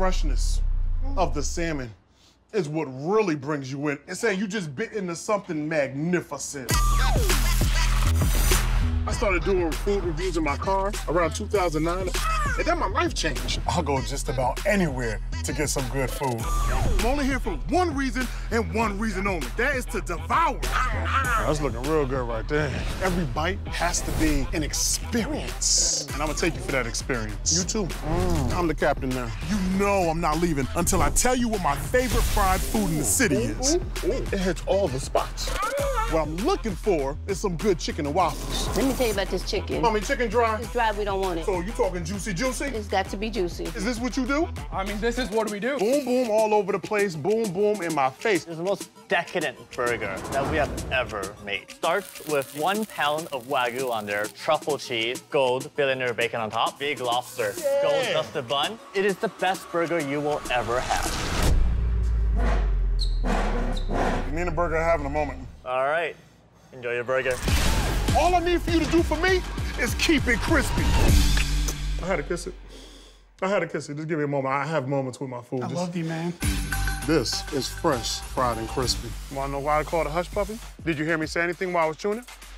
freshness of the salmon is what really brings you in. It's saying you just bit into something magnificent. I started doing food reviews in my car around 2009, and then my life changed. I'll go just about anywhere to get some good food. I'm only here for one reason and one reason only. That is to devour. That's looking real good right there. Every bite has to be an experience. And I'm gonna take you for that experience. You too. I'm the captain now. You know I'm not leaving until I tell you what my favorite fried food in the city is. It hits all the spots. What I'm looking for is some good chicken and waffles. Let me tell you about this chicken. Mommy, chicken dry? It's dry, we don't want it. So you talking juicy, juicy? It's got to be juicy. Is this what you do? I mean, this is what we do. Boom, boom all over the place, boom, boom in my face. It's the most decadent burger that we have ever made. Starts with 1 pound of Wagyu on there, truffle cheese, gold billionaire bacon on top, big lobster, gold dusted bun. It is the best burger you will ever have. Me and the burger are having a moment. All right, enjoy your burger. All I need for you to do for me is keep it crispy. I had to kiss it. I had to kiss it. Just give me a moment. I have moments with my food. I love you, man. This is fresh, fried, and crispy. Wanna know why I call it a hush puppy? Did you hear me say anything while I was chewing it?